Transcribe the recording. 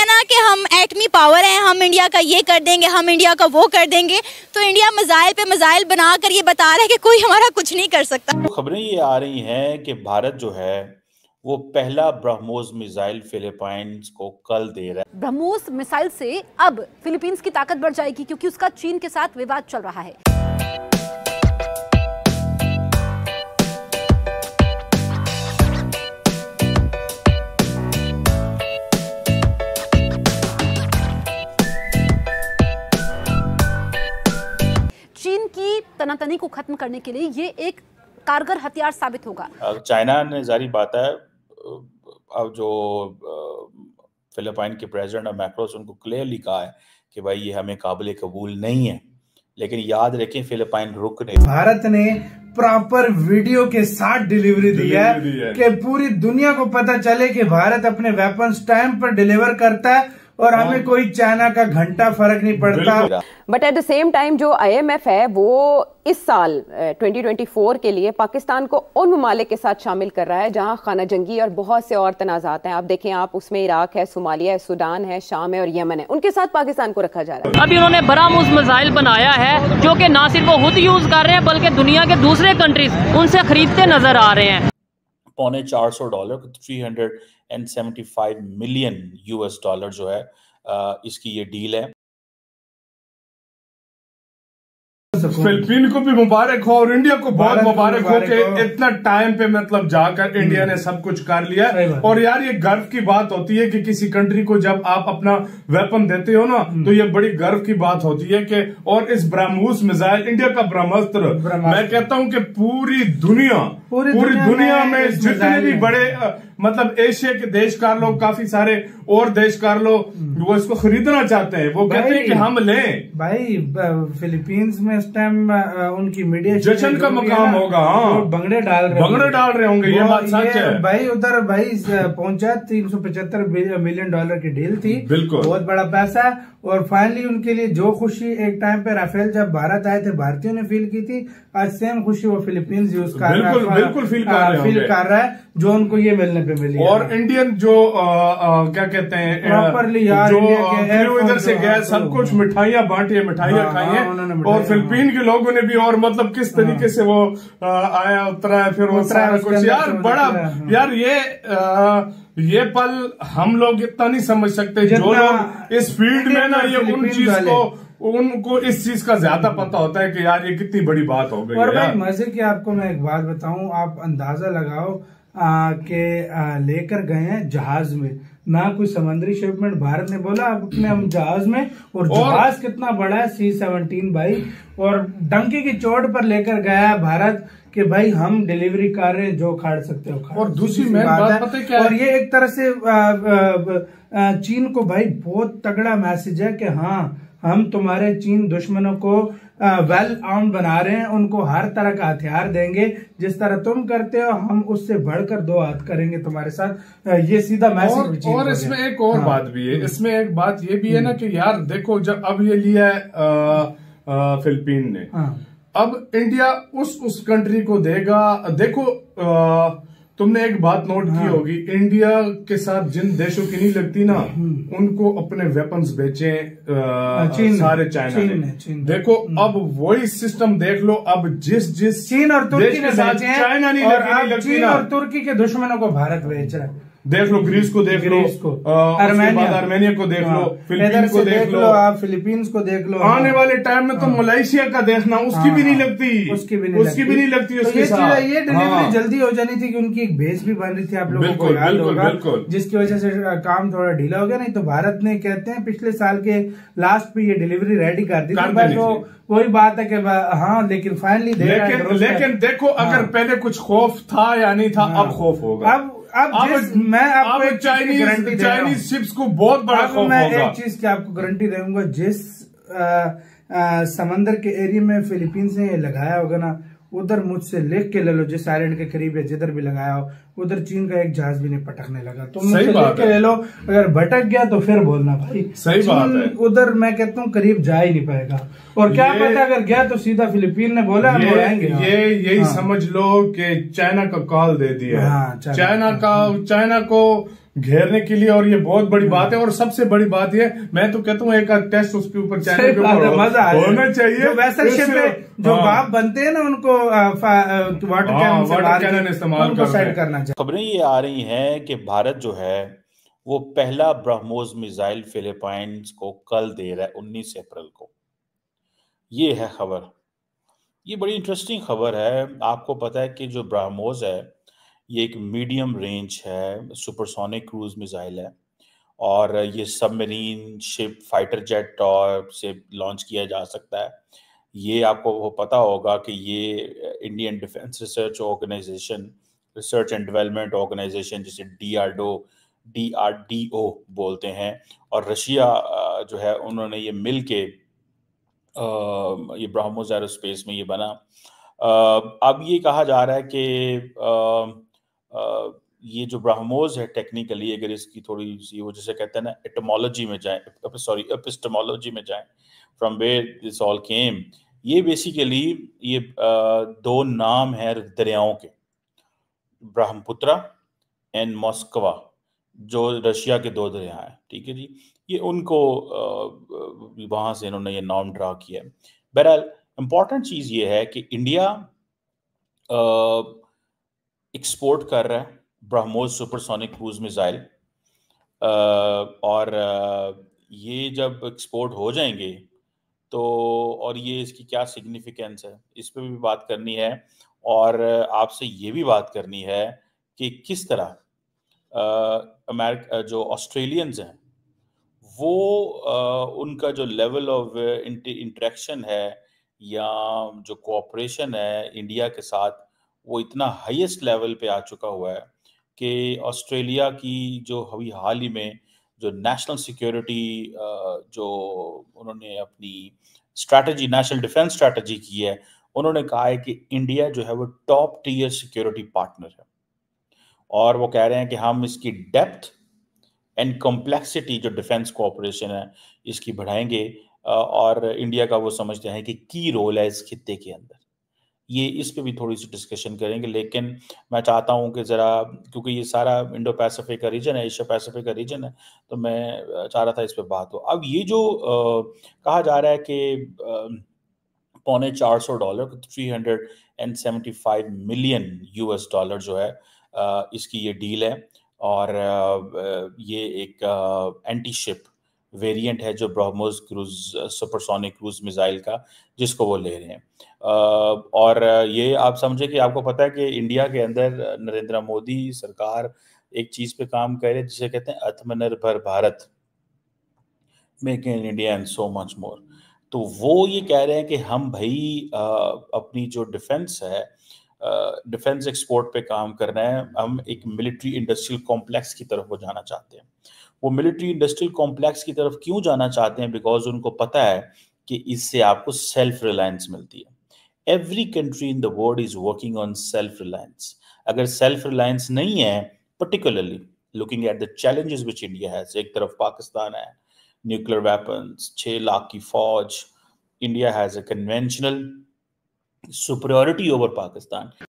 हैं ना कि हम एटमी पावर हैं, हम इंडिया का ये कर देंगे, हम इंडिया का वो कर देंगे, तो इंडिया मजाइल पे मजाइल बनाकर ये बता रहा है कि कोई हमारा कुछ नहीं कर सकता। तो खबरें ये आ रही हैं कि भारत जो है वो पहला ब्रह्मोस मिसाइल फिलीपाइंस को कल दे रहा है। ब्रह्मोस मिसाइल से अब फिलीपींस की ताकत बढ़ जाएगी क्योंकि उसका चीन के साथ विवाद चल रहा है। चीन की तनातनी को खत्म करने के लिए ये एक कारगर हथियार साबित होगा। चाइना ने जारी बात है, अब जो फिलीपाइन के प्रेसिडेंट मैक्रोस उनको क्लियरली कहा है कि भाई ये हमें काबिल कबूल नहीं है, लेकिन याद रखें फिलीपाइन रुक नहीं। भारत ने प्रॉपर वीडियो के साथ डिलीवरी दी है कि पूरी दुनिया को पता चले कि भारत अपने वेपन्स टाइम पर डिलीवर करता है और हमें कोई चाइना का घंटा फर्क नहीं पड़ता। But at the same time जो IMF है वो इस साल 2024 के लिए पाकिस्तान को उन ममालिक के साथ शामिल कर रहा है जहां खाना जंगी और बहुत से और तनाज़ात हैं। आप देखें, आप उसमें इराक है, सोमालिया है, सूडान है, शाम है और यमन है, उनके साथ पाकिस्तान को रखा जा रहा है। अभी उन्होंने ब्रह्मोस मिसाइल बनाया है जो कि ना सिर्फ वो खुद यूज कर रहे हैं बल्कि दुनिया के दूसरे कंट्रीज उनसे खरीदते नजर आ रहे हैं। $450 $375 मिलियन US जो है इसकी ये डील है। फिलीपीन को भी मुबारक हो और इंडिया को बहुत मुबारक हो कि इतना टाइम पे मतलब जाकर इंडिया ने सब कुछ कर लिया। और यार ये गर्व की बात होती है कि किसी कंट्री को जब आप अपना वेपन देते हो ना तो ये बड़ी गर्व की बात होती है कि और इस ब्रह्मोस मिसाइल इंडिया का ब्रह्मास्त्र, मैं कहता हूं कि पूरी दुनिया में जितने भी बड़े मतलब एशिया के देश कार लोग, काफी सारे और देश कार लोग वो इसको खरीदना चाहते हैं। वो कहते हैं कि हम लें। भाई फिलीपींस में इस टाइम उनकी मीडिया जश्न का मकाम होगा। बंगड़े डाल रहे होंगे, ये बात सच है भाई। उधर भाई पहुंचा $375 मिलियन की डील थी, बिल्कुल बहुत बड़ा पैसा। और फाइनली उनके लिए जो खुशी एक टाइम पे राफेल जब भारत आए थे भारतीयों ने फील की थी, आज सेम खुशी वो फिलीपींस यूज कर रहा है, बिल्कुल फील कर रहा है जो उनको ये मिलने पे मिली। और इंडियन जो क्या कहते हैं प्रॉपरली जो इधर से गया सब कुछ मिठाइयाँ बांटी है, मिठाइयाँ खाई है। और फिलीपीन के लोगों ने भी, और मतलब किस तरीके से वो आया उतरा है, फिर वो सारा कुछ यार बड़ा यार ये पल हम लोग इतना नहीं समझ सकते। जो लोग इस फील्ड में ना ये उन चीज को उनको इस चीज का ज्यादा पता होता है कि यार ये कितनी बड़ी बात हो गई। और भाई मजे की आपको मैं एक बात बताऊं, आप अंदाजा लगाओ के लेकर गए हैं जहाज में, ना कोई समुद्री शिपमेंट। भारत ने बोला आप अपने हम जहाज में, और जहाज कितना बड़ा है C-17 भाई, और डंकी की चोट पर लेकर गया है भारत कि भाई हम डिलीवरी कर रहे हैं, जो खाड़ सकते हो। और दूसरी बात पता है क्या, और ये एक तरह से चीन को भाई बहुत तगड़ा मैसेज है कि हाँ हम तुम्हारे चीन दुश्मनों को वेल आर्म्ड बना रहे हैं, उनको हर तरह का हथियार देंगे, जिस तरह तुम करते हो हम उससे बढ़कर 2 हाथ करेंगे तुम्हारे साथ। ये सीधा मैसेज। और इसमें एक और बात भी है, इसमें एक बात ये भी है ना कि यार देखो जब अब ये लिया है फिलीपीन ने, अब इंडिया उस कंट्री को देगा। देखो तुमने एक बात नोट की होगी, इंडिया के साथ जिन देशों की नहीं लगती ना उनको अपने वेपन्स बेचे सारे चाइना ने। देखो अब वही सिस्टम देख लो, अब जिस चीन और तुर्की के साथ चाइना नहीं लगती चीन और तुर्की के दुश्मनों को भारत बेच रहा है। देख लो ग्रीस को देख लो, आर्मेनिया को देख लो, फिलीपींस को देख लो, आप फिलीपींस को देख लो। आने वाले टाइम में तो मलेशिया का देखना, उसकी भी नहीं लगती, उसकी भी नहीं लगती उसके साथ। ये डिलीवरी जल्दी हो जानी थी कि उनकी एक बेस भी बन रही थी, आप लोगों को याद होगा, जिसकी वजह से काम थोड़ा ढीला हो गया। नहीं तो भारत ने कहते हैं पिछले साल के लास्ट पे ये डिलीवरी रेडी कर दी थी। तो वही बात है कि हाँ, लेकिन फाइनली लेकिन देखो अगर पहले कुछ खौफ था या नहीं था, अब खौफ होगा। अब मैं आपको एक चाइनीज शिप्स को बहुत बड़ा खौफ होगा। मैं एक चीज की आपको गारंटी दूंगा, जिस समंदर के एरिया में फिलीपींस ने लगाया होगा ना, उधर मुझसे लिख के ले लो, जिस आइलैंड के करीब है जिधर भी लगाया हो, उधर चीन का एक जहाज भी नहीं पटकने लगा। तुम मुझसे लिख के ले लो, अगर भटक गया तो फिर बोलना भाई। सही बात है। उधर मैं कहता हूँ करीब जा ही नहीं पाएगा, और क्या पता अगर गया तो सीधा फिलीपीन ने बोला हम आएंगे। यही समझ लो कि चाइना का कॉल दे दिया। चाइना को घेरने के लिए, और ये बहुत बड़ी बात है। और सबसे बड़ी बात ये, मैं तो कहता हूँ एक टेस्ट उसके ऊपर चैनल के ऊपर मजा होना चाहिए। वैसे शिप में जो बाप बनते हैं ना, उनको वाटर कैनन इस्तेमाल करना चाहिए। खबरें ये आ रही हैं कि भारत जो है वो पहला ब्रह्मोस मिसाइल फिलीपाइंस को कल दे रहा है, 19 अप्रैल को। ये है खबर। ये बड़ी इंटरेस्टिंग खबर है। आपको पता है कि जो ब्रह्मोस है ये एक मीडियम रेंज है, सुपरसोनिक क्रूज मिसाइल है, और ये सबमरीन, शिप, फाइटर जेट और से लॉन्च किया जा सकता है। ये आपको वो पता होगा कि ये Indian defence research organisation, research and development organisation, जिसे DRDO बोलते हैं, और रशिया जो है उन्होंने ये मिल के ये ब्रह्मोस एरोस्पेस में ये बना। अब ये कहा जा रहा है कि ये जो ब्रह्मोस है टेक्निकली, अगर इसकी थोड़ी सी वो जैसे कहते हैं ना एटमोलॉजी में जाए, सॉरी एपिस्टेमोलॉजी में जाए, from where this all came, ये बेसिकली ये दो नाम है दरियाओं के, ब्रह्मपुत्रा एंड मॉस्कवा, जो रशिया के दो दरिया हैं, ठीक है जी। ये उनको वहां से इन्होंने ये नाम ड्रा किया है। बहरहाल इंपॉर्टेंट चीज ये है कि इंडिया एक्सपोर्ट कर रहा है ब्रह्मोस सुपरसोनिक क्रूज मिसाइल, और ये जब एक्सपोर्ट हो जाएंगे तो, और ये इसकी क्या सिग्निफिकेंस है, इस पर भी बात करनी है। और आपसे ये भी बात करनी है कि किस तरह अमेरिका जो ऑस्ट्रेलियंस हैं वो उनका जो लेवल ऑफ इंटरेक्शन है या जो कोऑपरेशन है इंडिया के साथ, वो इतना हाईएस्ट लेवल पे आ चुका हुआ है कि ऑस्ट्रेलिया की जो अभी हाल ही में जो नेशनल सिक्योरिटी जो उन्होंने अपनी स्ट्रैटेजी, नेशनल डिफेंस स्ट्रैटेजी की है, उन्होंने कहा है कि इंडिया जो है वो टॉप टियर सिक्योरिटी पार्टनर है, और वो कह रहे हैं कि हम इसकी डेप्थ एंड कॉम्प्लेक्सिटी जो डिफेंस कोऑपरेशन है इसकी बढ़ाएंगे, और इंडिया का वो समझते हैं कि की रोल है इस खित्ते के अंदर। ये इस पे भी थोड़ी सी डिस्कशन करेंगे, लेकिन मैं चाहता हूं कि ज़रा, क्योंकि ये सारा इंडो पैसिफिक का रीजन है, एशिया पैसिफिक का रीजन है, तो मैं चाह रहा था इस पे बात हो। अब ये जो कहा जा रहा है कि $450, $375 मिलियन US जो है इसकी ये डील है, और ये एक एंटी शिप वेरिएंट है जो BrahMos cruise supersonic cruise missile का, जिसको वो ले रहे हैं। और ये आप समझे कि आपको पता है कि इंडिया के अंदर नरेंद्र मोदी सरकार एक चीज पे काम कर रही है जिसे कहते हैं Atmanirbhar Bharat, make in India and so much more. तो वो ये कह रहे हैं कि हम भाई अपनी जो डिफेंस है, डिफेंस एक्सपोर्ट पे काम कर रहे हैं, हम एक मिलिट्री इंडस्ट्रियल कॉम्प्लेक्स की तरफ वो जाना चाहते हैं। वो मिलिट्री इंडस्ट्रियल कॉम्प्लेक्स की तरफ क्यों जाना चाहते हैं? बिकॉज उनको पता है कि इससे आपको सेल्फ रिलायंस मिलती है। Every country in the world is working on self reliance. अगर सेल्फ रिलायंस नहीं है, particularly looking at the challenges which India has, एक तरफ पाकिस्तान है, न्यूक्लियर वेपन्स, 6 लाख की फौज, India has a conventional superiority over Pakistan.